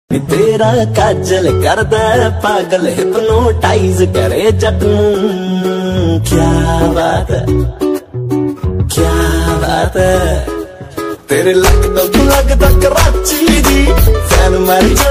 तेरा काजल करदा पागल हिप्नोटाइज करे जट नूं। क्या बात है, क्या बात है। तेरे लगदा कराची दी फैन मर